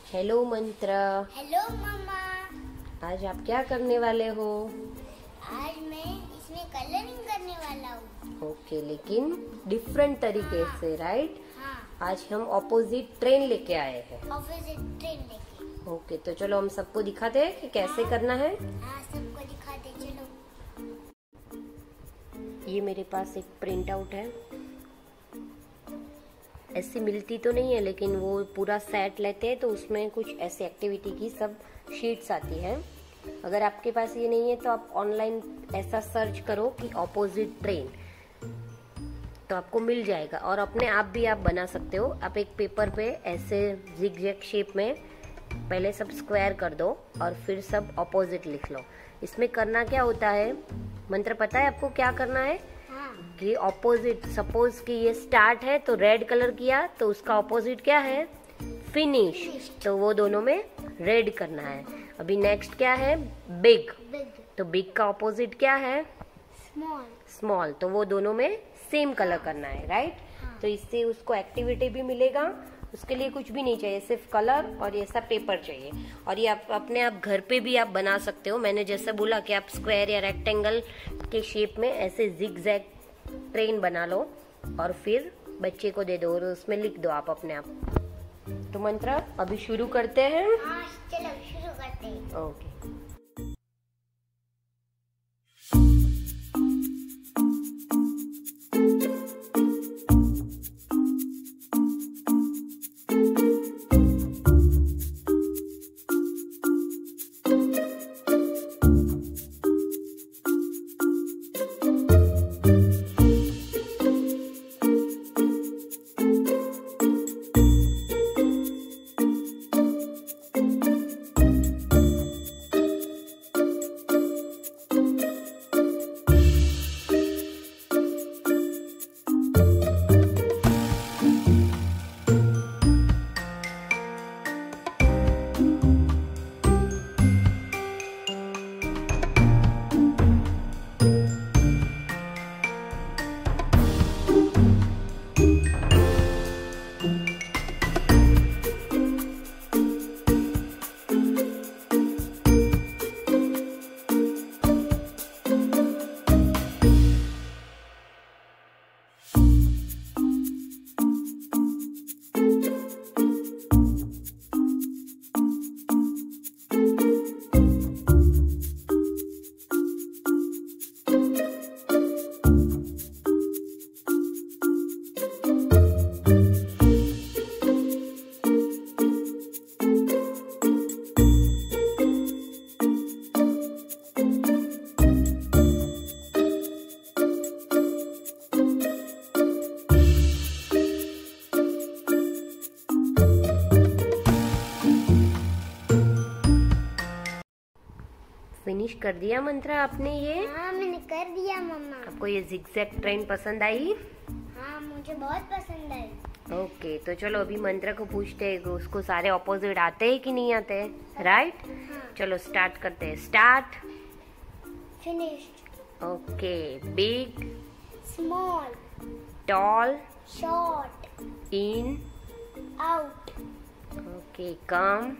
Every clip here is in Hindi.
हेलो मंत्र। Hello mamma. आज आप क्या करने वाले हो? आज मैं इसमें कलरिंग करने वाला हूँ। ओके, लेकिन डिफरेंट तरीके हाँ। से, राइट? हाँ, आज हम ऑपोजिट ट्रेन लेके आए हैं। ऑफिस ट्रेन लेके। ओके, तो चलो हम सबको दिखाते हैं कि कैसे करना है। हाँ, सबको दिखाते चलो। ये मेरे पास एक प्रिंट आउट है। ऐसी मिलती तो नहीं है, लेकिन वो पूरा सेट लेते हैं तो उसमें कुछ ऐसी एक्टिविटी की सब शीट्स आती हैं। अगर आपके पास ये नहीं है तो आप ऑनलाइन ऐसा सर्च करो कि ऑपोजिट ट्रेन, तो आपको मिल जाएगा। और अपने आप भी आप बना सकते हो। आप एक पेपर पे ऐसे जिग-जैग शेप में पहले सब स्क्वायर कर दो और फिर सब ऑपोजिट लिख लो। इसमें करना क्या होता है, मंत्र पता है आपको क्या करना है? कि ऑपोजिट, सपोज कि ये स्टार्ट है तो रेड कलर किया, तो उसका ऑपोजिट क्या है? फिनिश। तो वो दोनों में रेड करना है। अभी नेक्स्ट क्या है? बिग। तो बिग का ऑपोजिट क्या है? स्मॉल। स्मॉल। तो वो दोनों में सेम कलर करना है, राइट? तो इससे उसको एक्टिविटी भी मिलेगा। उसके लिए कुछ भी नहीं चाहिए, सिर्फ कलर और ये सब पेपर चाहिए। और ये आप अपने आप घर पे भी आप बना सकते हो। मैंने जैसे बोला कि आप स्क्वायर या रेक्टेंगल के शेप में ऐसे जिग-जैग ट्रेन बना लो और फिर बच्चे को दे दो और उसमें लिख दो आप अपने आप। तो मंत्र अभी शुरू करते हैं। हाँ, चलो शुरू करते हैं। ओके। फिनिश कर दिया मंत्र आपने ये? हाँ, मैंने कर दिया मम्मा। आपको ये जिग-जैग ट्रेन पसंद आई? हाँ, मुझे बहुत पसंद आई। ओके, तो चलो अभी मंत्र को पूछते हैं कि उसको सारे ऑपोजिट आते हैं कि नहीं आते हैं, राइट? हाँ। चलो स्टार्ट करते हैं। Start. Finished. Okay. Big. Small. Tall. Short. In. Out. Okay. Come.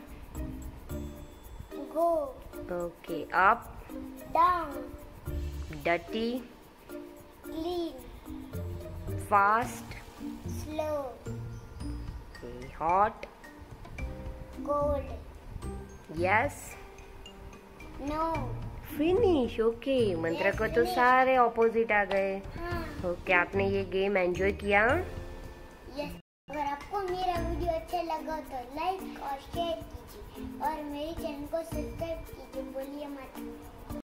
Go. Okay. Up. Down. डटी। Clean. Fast. Slow. Hot. Cold. Yes. No. Finish. Okay, Mantra Yes, को तो finish. सारे ऑपोजिट आ गए। हाँ। ओके, आपने ये गेम एंजॉय किया? यस। अगर आपको मेरा वीडियो अच्छा लगा तो लाइक और शेयर कीजिए और मेरे चैनल को सब्सक्राइब कीजिए। बोलिए मत।